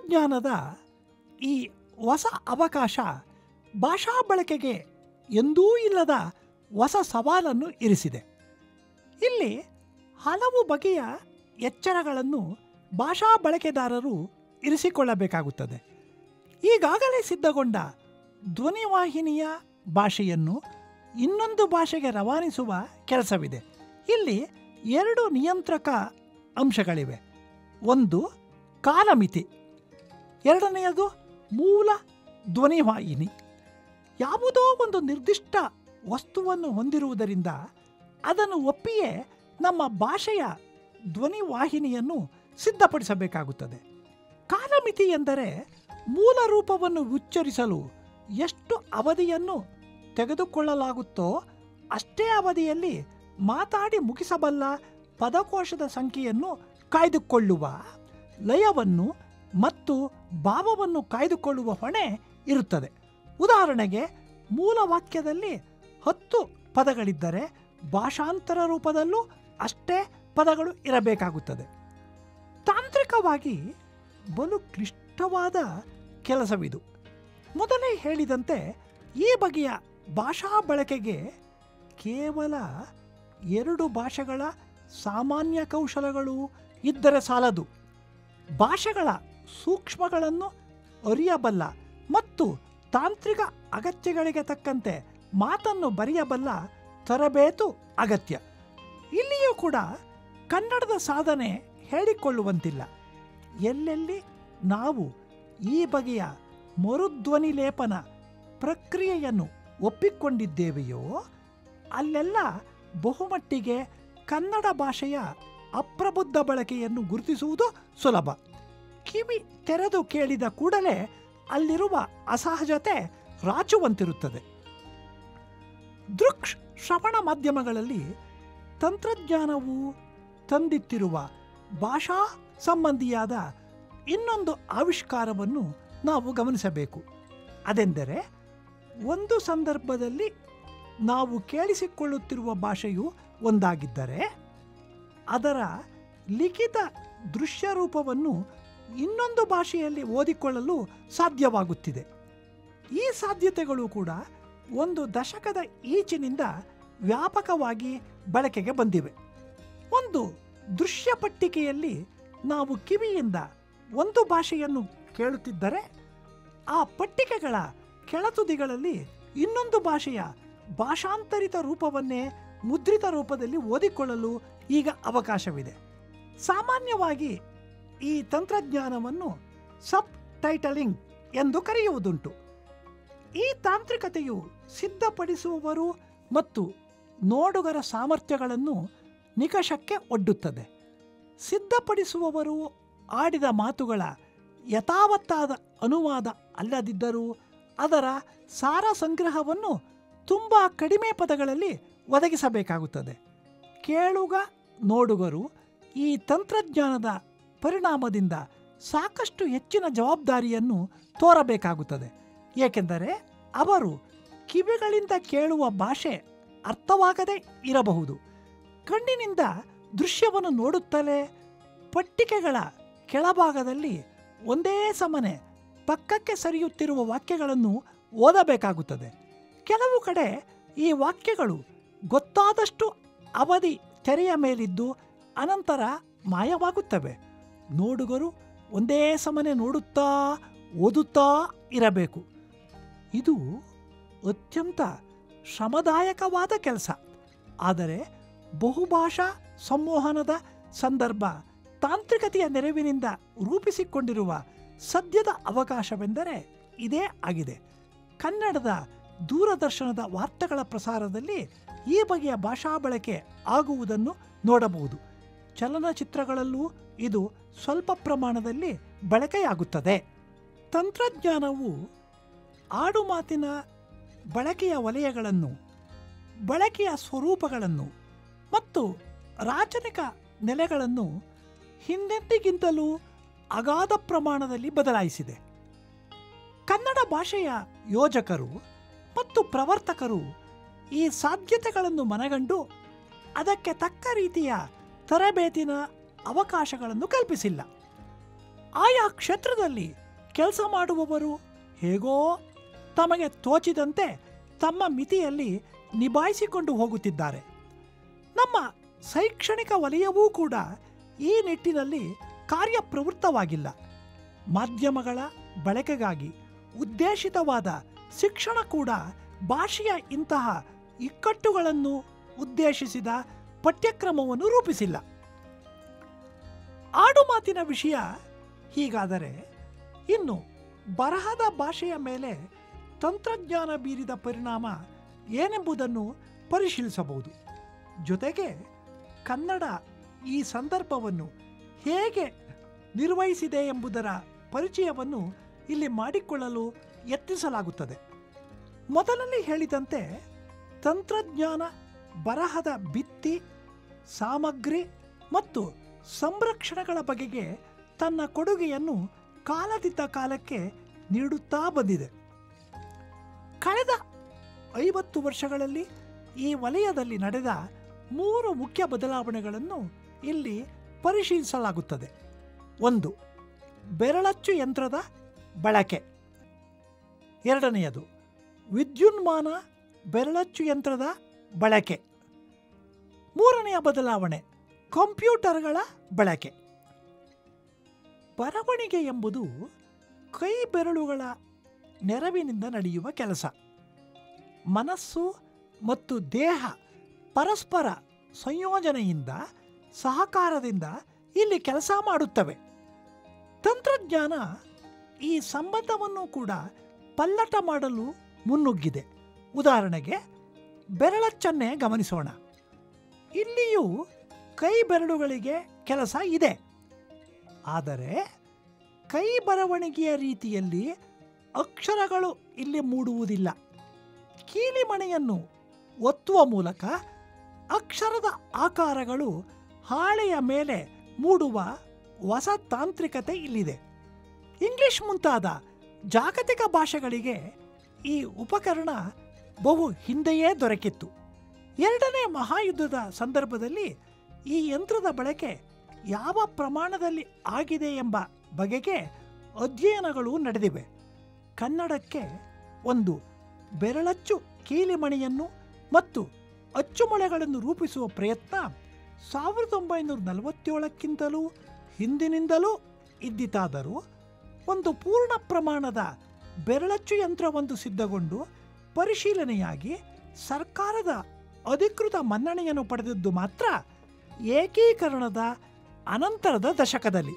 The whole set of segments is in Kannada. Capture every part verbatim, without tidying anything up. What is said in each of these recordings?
ತಂತ್ರಜ್ಞಾನದ ಈ ಹೊಸ ಅವಕಾಶ ಭಾಷಾ ಬಳಕೆಗೆ ಎಂದೂ ಇಲ್ಲದ ಹೊಸ ಸವಾಲನ್ನು ಇರಿಸಿದೆ. ಇಲ್ಲಿ ಹಲವು ಬಗೆಯ ಎಚ್ಚರಗಳನ್ನು ಭಾಷಾ ಬಳಕೆದಾರರು ಇರಿಸಿಕೊಳ್ಳಬೇಕಾಗುತ್ತದೆ. ಈಗಾಗಲೇ ಸಿದ್ಧಗೊಂಡ ಧ್ವನಿವಾಹಿನಿಯ ಭಾಷೆಯನ್ನು ಇನ್ನೊಂದು ಭಾಷೆಗೆ ರವಾನಿಸುವ ಕೆಲಸವಿದೆ. ಇಲ್ಲಿ ಎರಡು ನಿಯಂತ್ರಕ ಅಂಶಗಳಿವೆ. ಒಂದು ಕಾಲಮಿತಿ, ಎರಡನೆಯದು ಮೂಲ ಧ್ವನಿವಾಹಿನಿ. ಯಾವುದೋ ಒಂದು ನಿರ್ದಿಷ್ಟ ವಸ್ತುವನ್ನು ಹೊಂದಿರುವುದರಿಂದ ಅದನ್ನು ಒಪ್ಪಿಯೇ ನಮ್ಮ ಭಾಷೆಯ ಧ್ವನಿವಾಹಿನಿಯನ್ನು ಸಿದ್ಧಪಡಿಸಬೇಕಾಗುತ್ತದೆ. ಕಾಲಮಿತಿ ಎಂದರೆ ಮೂಲ ರೂಪವನ್ನು ಉಚ್ಚರಿಸಲು ಎಷ್ಟು ಅವಧಿಯನ್ನು ತೆಗೆದುಕೊಳ್ಳಲಾಗುತ್ತೋ ಅಷ್ಟೇ ಅವಧಿಯಲ್ಲಿ ಮಾತಾಡಿ ಮುಗಿಸಬಲ್ಲ ಪದಕೋಶದ ಸಂಖ್ಯೆಯನ್ನು ಕಾಯ್ದುಕೊಳ್ಳುವ, ಲಯವನ್ನು ಮತ್ತು ಭಾವವನ್ನು ಕಾಯ್ದುಕೊಳ್ಳುವ ಹೊಣೆ ಇರುತ್ತದೆ. ಉದಾಹರಣೆಗೆ, ಮೂಲ ವಾಕ್ಯದಲ್ಲಿ ಹತ್ತು ಪದಗಳಿದ್ದರೆ ಭಾಷಾಂತರ ರೂಪದಲ್ಲೂ ಅಷ್ಟೇ ಪದಗಳು ಇರಬೇಕಾಗುತ್ತದೆ. ತಾಂತ್ರಿಕವಾಗಿ ಬಲು ಕ್ಲಿಷ್ಟವಾದ ಕೆಲಸವಿದು. ಮೊದಲೇ ಹೇಳಿದಂತೆ ಈ ಬಗೆಯ ಭಾಷಾ ಬಳಕೆಗೆ ಕೇವಲ ಎರಡು ಭಾಷೆಗಳ ಸಾಮಾನ್ಯ ಕೌಶಲಗಳು ಇದ್ದರೆ ಸಾಲದು. ಭಾಷೆಗಳ ಸೂಕ್ಷ್ಮಗಳನ್ನು ಅರಿಯಬಲ್ಲ ಮತ್ತು ತಾಂತ್ರಿಕ ಅಗತ್ಯಗಳಿಗೆ ತಕ್ಕಂತೆ ಮಾತನ್ನು ಬರೆಯಬಲ್ಲ ತರಬೇತು ಅಗತ್ಯ. ಇಲ್ಲಿಯೂ ಕೂಡ ಕನ್ನಡದ ಸಾಧನೆ ಹೇಳಿಕೊಳ್ಳುವಂತಿಲ್ಲ. ಎಲ್ಲೆಲ್ಲಿ ನಾವು ಈ ಬಗೆಯ ಮರುಧ್ವನಿ ಲೇಪನ ಪ್ರಕ್ರಿಯೆಯನ್ನು ಒಪ್ಪಿಕೊಂಡಿದ್ದೇವೆಯೋ ಅಲ್ಲೆಲ್ಲ ಬಹುಮಟ್ಟಿಗೆ ಕನ್ನಡ ಭಾಷೆಯ ಅಪ್ರಬುದ್ಧ ಬಳಕೆಯನ್ನು ಗುರುತಿಸುವುದು ಸುಲಭ. ಕಿವಿ ತೆರೆದು ಕೇಳಿದ ಕೂಡಲೇ ಅಲ್ಲಿರುವ ಅಸಹಜತೆ ರಾಚುವಂತಿರುತ್ತದೆ. ದೃಕ್ ಶ್ರವಣ ಮಾಧ್ಯಮಗಳಲ್ಲಿ ತಂತ್ರಜ್ಞಾನವು ತಂದಿತ್ತಿರುವ ಭಾಷಾ ಸಂಬಂಧಿಯಾದ ಇನ್ನೊಂದು ಆವಿಷ್ಕಾರವನ್ನು ನಾವು ಗಮನಿಸಬೇಕು. ಅದೆಂದರೆ, ಒಂದು ಸಂದರ್ಭದಲ್ಲಿ ನಾವು ಕೇಳಿಸಿಕೊಳ್ಳುತ್ತಿರುವ ಭಾಷೆಯು ಒಂದಾಗಿದ್ದರೆ ಅದರ ಲಿಖಿತ ದೃಶ್ಯ ರೂಪವನ್ನು ಇನ್ನೊಂದು ಭಾಷೆಯಲ್ಲಿ ಓದಿಕೊಳ್ಳಲು ಸಾಧ್ಯವಾಗುತ್ತಿದೆ. ಈ ಸಾಧ್ಯತೆಗಳು ಕೂಡ ಒಂದು ದಶಕದ ಈಚಿನಿಂದ ವ್ಯಾಪಕವಾಗಿ ಬಳಕೆಗೆ ಬಂದಿವೆ. ಒಂದು ದೃಶ್ಯ ಪಟ್ಟಿಕೆಯಲ್ಲಿ ನಾವು ಕಿವಿಯಿಂದ ಒಂದು ಭಾಷೆಯನ್ನು ಕೇಳುತ್ತಿದ್ದರೆ ಆ ಪಟ್ಟಿಕೆಗಳ ಕೆಳತುದಿಗಳಲ್ಲಿ ಇನ್ನೊಂದು ಭಾಷೆಯ ಭಾಷಾಂತರಿತ ರೂಪವನ್ನೇ ಮುದ್ರಿತ ರೂಪದಲ್ಲಿ ಓದಿಕೊಳ್ಳಲು ಈಗ ಅವಕಾಶವಿದೆ. ಸಾಮಾನ್ಯವಾಗಿ ಈ ತಂತ್ರಜ್ಞಾನವನ್ನು ಸಬ್ ಟೈಟಲಿಂಗ್ ಎಂದು ಕರೆಯುವುದುಂಟು. ಈ ತಾಂತ್ರಿಕತೆಯು ಸಿದ್ಧಪಡಿಸುವವರು ಮತ್ತು ನೋಡುಗರ ಸಾಮರ್ಥ್ಯಗಳನ್ನು ನಿಕಷಕ್ಕೆ ಒಡ್ಡುತ್ತದೆ. ಸಿದ್ಧಪಡಿಸುವವರು ಆಡಿದ ಮಾತುಗಳ ಯಥಾವತ್ತಾದ ಅನುವಾದ ಅಲ್ಲದಿದ್ದರೂ ಅದರ ಸಾರ ಸಂಗ್ರಹವನ್ನು ತುಂಬ ಕಡಿಮೆ ಪದಗಳಲ್ಲಿ ಒದಗಿಸಬೇಕಾಗುತ್ತದೆ. ಕೇಳುಗ ನೋಡುಗರು ಈ ತಂತ್ರಜ್ಞಾನದ ಪರಿಣಾಮದಿಂದ ಸಾಕಷ್ಟು ಹೆಚ್ಚಿನ ಜವಾಬ್ದಾರಿಯನ್ನು ತೋರಬೇಕಾಗುತ್ತದೆ. ಏಕೆಂದರೆ ಅವರು ಕಿವಿಗಳಿಂದ ಕೇಳುವ ಭಾಷೆ ಅರ್ಥವಾಗದೇ ಇರಬಹುದು. ಕಣ್ಣಿನಿಂದ ದೃಶ್ಯವನ್ನು ನೋಡುತ್ತಲೇ ಪಟ್ಟಿಕೆಗಳ ಕೆಳಭಾಗದಲ್ಲಿ ಒಂದೇ ಸಮನೆ ಪಕ್ಕಕ್ಕೆ ಸರಿಯುತ್ತಿರುವ ವಾಕ್ಯಗಳನ್ನು ಓದಬೇಕಾಗುತ್ತದೆ. ಕೆಲವು ಕಡೆ ಈ ವಾಕ್ಯಗಳು ಗೊತ್ತಾದಷ್ಟು ಅವಧಿ ತೆರೆಯ ಮೇಲಿದ್ದು ಅನಂತರ ಮಾಯವಾಗುತ್ತವೆ. ನೋಡುಗರು ಒಂದೇ ಸಮನೆ ನೋಡುತ್ತಾ ಓದುತ್ತಾ ಇರಬೇಕು. ಇದು ಅತ್ಯಂತ ಶ್ರಮದಾಯಕವಾದ ಕೆಲಸ. ಆದರೆ ಬಹುಭಾಷಾ ಸಂವಹನದ ಸಂದರ್ಭ ತಾಂತ್ರಿಕತೆಯ ನೆರವಿನಿಂದ ರೂಪಿಸಿಕೊಂಡಿರುವ ಸದ್ಯದ ಅವಕಾಶವೆಂದರೆ ಇದೇ ಆಗಿದೆ. ಕನ್ನಡದ ದೂರದರ್ಶನದ ವಾರ್ತೆಗಳ ಪ್ರಸಾರದಲ್ಲಿ ಈ ಬಗೆಯ ಭಾಷಾ ಬಳಕೆ ಆಗುವುದನ್ನು ನೋಡಬಹುದು. ಚಲನಚಿತ್ರಗಳಲ್ಲೂ ಇದು ಸ್ವಲ್ಪ ಪ್ರಮಾಣದಲ್ಲಿ ಬಳಕೆಯಾಗುತ್ತದೆ. ತಂತ್ರಜ್ಞಾನವು ಆಡುಮಾತಿನ ಬಳಕೆಯ ವಲಯಗಳನ್ನು, ಬಳಕೆಯ ಸ್ವರೂಪಗಳನ್ನು ಮತ್ತು ರಾಚನಿಕ ನೆಲೆಗಳನ್ನು ಹಿಂದೆಂದಿಗಿಂತಲೂ ಅಗಾಧ ಪ್ರಮಾಣದಲ್ಲಿ ಬದಲಾಯಿಸಿದೆ. ಕನ್ನಡ ಭಾಷೆಯ ಯೋಜಕರು ಮತ್ತು ಪ್ರವರ್ತಕರು ಈ ಸಾಧ್ಯತೆಗಳನ್ನು ಮನಗಂಡು ಅದಕ್ಕೆ ತಕ್ಕ ರೀತಿಯ ತರಬೇತಿನ ಅವಕಾಶಗಳನ್ನು ಕಲ್ಪಿಸಿಲ್ಲ. ಆಯಾ ಕ್ಷೇತ್ರದಲ್ಲಿ ಕೆಲಸ ಮಾಡುವವರು ಹೇಗೋ ತಮಗೆ ತೋಚಿದಂತೆ ತಮ್ಮ ಮಿತಿಯಲ್ಲಿ ನಿಭಾಯಿಸಿಕೊಂಡು ಹೋಗುತ್ತಿದ್ದಾರೆ. ನಮ್ಮ ಶೈಕ್ಷಣಿಕ ವಲಯವೂ ಕೂಡ ಈ ನಿಟ್ಟಿನಲ್ಲಿ ಕಾರ್ಯಪ್ರವೃತ್ತವಾಗಿಲ್ಲ. ಮಾಧ್ಯಮಗಳ ಬಳಕೆಗಾಗಿ ಉದ್ದೇಶಿತವಾದ ಶಿಕ್ಷಣ ಕೂಡ ಭಾಷೆಯ ಇಂತಹ ಇಕ್ಕಟ್ಟುಗಳನ್ನು ಉದ್ದೇಶಿಸಿದ ಪಠ್ಯಕ್ರಮವನ್ನು ರೂಪಿಸಿಲ್ಲ. ಆಡುಮಾತಿನ ವಿಷಯ ಹೀಗಾದರೆ, ಇನ್ನು ಬರಹದ ಭಾಷೆಯ ಮೇಲೆ ತಂತ್ರಜ್ಞಾನ ಬೀರಿದ ಪರಿಣಾಮ ಏನೆಂಬುದನ್ನು ಪರಿಶೀಲಿಸಬಹುದು. ಜೊತೆಗೆ ಕನ್ನಡ ಈ ಸಂದರ್ಭವನ್ನು ಹೇಗೆ ನಿರ್ವಹಿಸಿದೆ ಎಂಬುದರ ಪರಿಚಯವನ್ನು ಇಲ್ಲಿ ಮಾಡಿಕೊಳ್ಳಲು ಯತ್ನಿಸಲಾಗುತ್ತದೆ. ಮೊದಲಲ್ಲಿ ಹೇಳಿದಂತೆ ತಂತ್ರಜ್ಞಾನ ಬರಹದ ಭಿತ್ತಿ, ಸಾಮಗ್ರಿ ಮತ್ತು ಸಂರಕ್ಷಣೆಗಳ ಬಗೆಗೆ ತನ್ನ ಕೊಡುಗೆಯನ್ನು ಕಾಲದಿಂದ ಕಾಲಕ್ಕೆ ನೀಡುತ್ತಾ ಬಂದಿದೆ. ಕಳೆದ ಐವತ್ತು ವರ್ಷಗಳಲ್ಲಿ ಈ ವಲಯದಲ್ಲಿ ನಡೆದ ಮೂರು ಮುಖ್ಯ ಬದಲಾವಣೆಗಳನ್ನು ಇಲ್ಲಿ ಪರಿಶೀಲಿಸಲಾಗುತ್ತದೆ. ಒಂದು, ಬೆರಳಚ್ಚು ಯಂತ್ರದ ಬಳಕೆ. ಎರಡನೆಯದು, ವಿದ್ಯುನ್ಮಾನ ಬೆರಳಚ್ಚು ಯಂತ್ರದ ಬಳಕೆ. ಮೂರನೆಯ ಬದಲಾವಣೆ, ಕಂಪ್ಯೂಟರ್ಗಳ ಬಳಕೆ. ಬರವಣಿಗೆ ಎಂಬುದು ಕೈ ಬೆರಳುಗಳ ನೆರವಿನಿಂದ ನಡೆಯುವ ಕೆಲಸ. ಮನಸ್ಸು ಮತ್ತು ದೇಹ ಪರಸ್ಪರ ಸಂಯೋಜನೆಯಿಂದ, ಸಹಕಾರದಿಂದ ಇಲ್ಲಿ ಕೆಲಸ ಮಾಡುತ್ತವೆ. ತಂತ್ರಜ್ಞಾನ ಈ ಸಂಬಂಧವನ್ನು ಕೂಡ ಪಲ್ಲಟ ಮಾಡಲು ಮುನ್ನುಗ್ಗಿದೆ. ಉದಾಹರಣೆಗೆ ಬೆರಳಚ್ಚನ್ನೇ ಗಮನಿಸೋಣ. ಇಲ್ಲಿಯೂ ಕೈ ಬೆರಳುಗಳಿಗೆ ಕೆಲಸ ಇದೆ. ಆದರೆ ಕೈ ಬರವಣಿಗೆಯ ರೀತಿಯಲ್ಲಿ ಅಕ್ಷರಗಳು ಇಲ್ಲಿ ಮೂಡುವುದಿಲ್ಲ. ಕೀಲಿಮಣೆಯನ್ನು ಒತ್ತುವ ಮೂಲಕ ಅಕ್ಷರದ ಆಕಾರಗಳು ಹಾಳೆಯ ಮೇಲೆ ಮೂಡುವ ಹೊಸ ತಾಂತ್ರಿಕತೆ ಇಲ್ಲಿದೆ. ಇಂಗ್ಲಿಷ್ ಮುಂತಾದ ಜಾಗತಿಕ ಭಾಷೆಗಳಿಗೆ ಈ ಉಪಕರಣ ಬಹು ಹಿಂದೆಯೇ ದೊರಕಿತ್ತು. ಎರಡನೇ ಮಹಾಯುದ್ಧದ ಸಂದರ್ಭದಲ್ಲಿ ಈ ಯಂತ್ರದ ಬಳಕೆ ಯಾವ ಪ್ರಮಾಣದಲ್ಲಿ ಆಗಿದೆ ಎಂಬ ಬಗೆಗೆ ಅಧ್ಯಯನಗಳು ನಡೆದಿವೆ. ಕನ್ನಡಕ್ಕೆ ಒಂದು ಬೆರಳಚ್ಚು ಕೀಲಿಮಣಿಯನ್ನು ಮತ್ತು ಅಚ್ಚುಮೊಳೆಗಳನ್ನು ರೂಪಿಸುವ ಪ್ರಯತ್ನ ಸಾವಿರದ ಒಂಬೈನೂರ ನಲವತ್ತೇಳಕ್ಕಿಂತಲೂ ಹಿಂದಿನಿಂದಲೂ ಇದ್ದಿತಾದರೂ ಒಂದು ಪೂರ್ಣ ಪ್ರಮಾಣದ ಬೆರಳಚ್ಚು ಯಂತ್ರವೊಂದು ಸಿದ್ಧಗೊಂಡು ಪರಿಶೀಲನೆಯಾಗಿ ಸರ್ಕಾರದ ಅಧಿಕೃತ ಮನ್ನಣೆಯನ್ನು ಪಡೆದದ್ದು ಮಾತ್ರ ಏಕೀಕರಣದ ಅನಂತರದ ದಶಕದಲ್ಲಿ.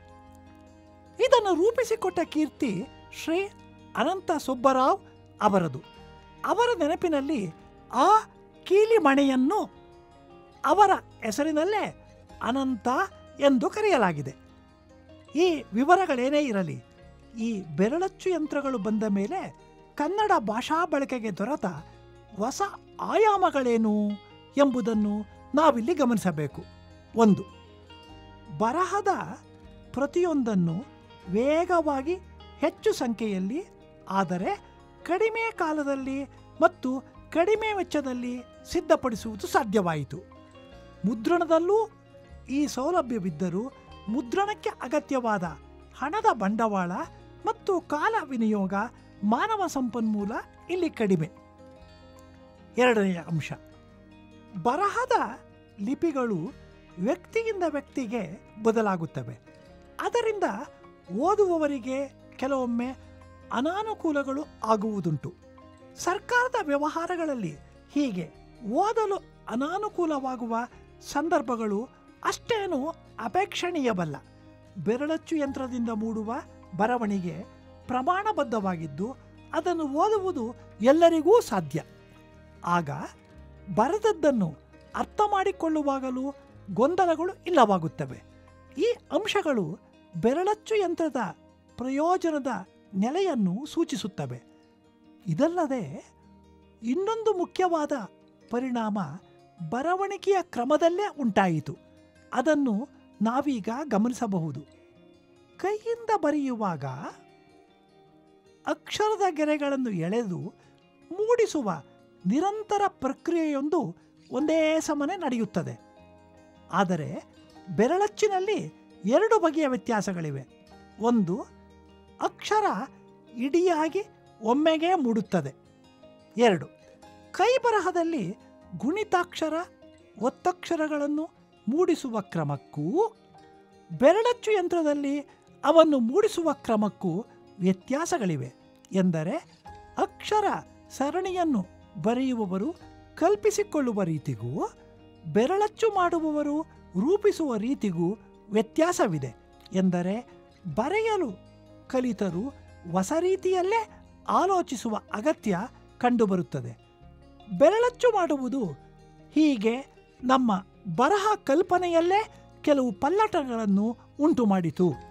ಇದನ್ನು ರೂಪಿಸಿಕೊಟ್ಟ ಕೀರ್ತಿ ಶ್ರೀ ಅನಂತ ಸುಬ್ಬರಾವ್ ಅವರದು. ಅವರ ನೆನಪಿನಲ್ಲಿ ಆ ಕೀಲಿಮಣೆಯನ್ನು ಅವರ ಹೆಸರಿನಲ್ಲೇ ಅನಂತ ಎಂದು ಕರೆಯಲಾಗಿದೆ. ಈ ವಿವರಗಳೇನೇ ಇರಲಿ, ಈ ಬೆರಳಚ್ಚು ಯಂತ್ರಗಳು ಬಂದ ಮೇಲೆ ಕನ್ನಡ ಭಾಷಾ ಬಳಕೆಗೆ ದೊರೆತ ಹೊಸ ಆಯಾಮಗಳೇನು ಎಂಬುದನ್ನು ನಾವಿಲ್ಲಿ ಗಮನಿಸಬೇಕು. ಒಂದು, ಬರಹದ ಪ್ರತಿಯೊಂದನ್ನು ವೇಗವಾಗಿ ಹೆಚ್ಚು ಸಂಖ್ಯೆಯಲ್ಲಿ ಆದರೆ ಕಡಿಮೆ ಕಾಲದಲ್ಲಿ ಮತ್ತು ಕಡಿಮೆ ವೆಚ್ಚದಲ್ಲಿ ಸಿದ್ಧಪಡಿಸುವುದು ಸಾಧ್ಯವಾಯಿತು. ಮುದ್ರಣದಲ್ಲೂ ಈ ಸೌಲಭ್ಯವಿದ್ದರೂ ಮುದ್ರಣಕ್ಕೆ ಅಗತ್ಯವಾದ ಹಣದ ಬಂಡವಾಳ ಮತ್ತು ಕಾಲ ವಿನಿಯೋಗ, ಮಾನವ ಸಂಪನ್ಮೂಲ ಇಲ್ಲಿ ಕಡಿಮೆ. ಎರಡನೆಯ ಅಂಶ, ಬರಹದ ಲಿಪಿಗಳು ವ್ಯಕ್ತಿಯಿಂದ ವ್ಯಕ್ತಿಗೆ ಬದಲಾಗುತ್ತವೆ. ಅದರಿಂದ ಓದುವವರಿಗೆ ಕೆಲವೊಮ್ಮೆ ಅನಾನುಕೂಲಗಳು ಆಗುವುದುಂಟು. ಸರ್ಕಾರದ ವ್ಯವಹಾರಗಳಲ್ಲಿ ಹೀಗೆ ಓದಲು ಅನಾನುಕೂಲವಾಗುವ ಸಂದರ್ಭಗಳು ಅಷ್ಟೇನೂ ಅಪೇಕ್ಷಣೀಯವಲ್ಲ. ಬೆರಳಚ್ಚು ಯಂತ್ರದಿಂದ ಮೂಡುವ ಬರವಣಿಗೆ ಪ್ರಮಾಣಬದ್ಧವಾಗಿದ್ದು ಅದನ್ನು ಓದುವುದು ಎಲ್ಲರಿಗೂ ಸಾಧ್ಯ. ಆಗ ಬರೆದದ್ದನ್ನು ಅರ್ಥ ಮಾಡಿಕೊಳ್ಳುವಾಗಲೂ ಗೊಂದಲಗಳು ಇಲ್ಲವಾಗುತ್ತವೆ. ಈ ಅಂಶಗಳು ಬೆರಳಚ್ಚು ಯಂತ್ರದ ಪ್ರಯೋಜನದ ನೆಲೆಯನ್ನು ಸೂಚಿಸುತ್ತವೆ. ಇದಲ್ಲದೆ ಇನ್ನೊಂದು ಮುಖ್ಯವಾದ ಪರಿಣಾಮ ಬರವಣಿಗೆಯ ಕ್ರಮದಲ್ಲೇ ಉಂಟಾಯಿತು. ಅದನ್ನು ನಾವೀಗ ಗಮನಿಸಬಹುದು. ಕೈಯಿಂದ ಬರೆಯುವಾಗ ಅಕ್ಷರದ ಗೆರೆಗಳನ್ನು ಎಳೆದು ಮೂಡಿಸುವ ನಿರಂತರ ಪ್ರಕ್ರಿಯೆಯೊಂದು ಒಂದೇ ಸಮನೆ ನಡೆಯುತ್ತದೆ. ಆದರೆ ಬೆರಳಚ್ಚಿನಲ್ಲಿ ಎರಡು ಬಗೆಯ ವ್ಯತ್ಯಾಸಗಳಿವೆ. ಒಂದು, ಅಕ್ಷರ ಇಡಿಯಾಗಿ ಒಮ್ಮೆಗೆ ಮೂಡುತ್ತದೆ. ಎರಡು, ಕೈ ಬರಹದಲ್ಲಿ ಗುಣಿತಾಕ್ಷರ ಒತ್ತಕ್ಷರಗಳನ್ನು ಮೂಡಿಸುವ ಕ್ರಮಕ್ಕೂ ಬೆರಳಚ್ಚು ಯಂತ್ರದಲ್ಲಿ ಅವನ್ನು ಮೂಡಿಸುವ ಕ್ರಮಕ್ಕೂ ವ್ಯತ್ಯಾಸಗಳಿವೆ. ಎಂದರೆ ಅಕ್ಷರ ಸರಣಿಯನ್ನು ಬರೆಯುವವರು ಕಲ್ಪಿಸಿಕೊಳ್ಳುವ ರೀತಿಗೂ ಬೆರಳಚ್ಚು ಮಾಡುವವರು ರೂಪಿಸುವ ರೀತಿಗೂ ವ್ಯತ್ಯಾಸವಿದೆ. ಎಂದರೆ ಬರೆಯಲು ಕಲಿತರೂ ಹೊಸ ರೀತಿಯಲ್ಲೇ ಆಲೋಚಿಸುವ ಅಗತ್ಯ ಕಂಡುಬರುತ್ತದೆ. ಬೆರಳಚ್ಚು ಮಾಡುವುದು ಹೀಗೆ ನಮ್ಮ ಬರಹ ಕಲ್ಪನೆಯಲ್ಲೇ ಕೆಲವು ಪಲ್ಲಟಗಳನ್ನು ಉಂಟು ಮಾಡಿತು.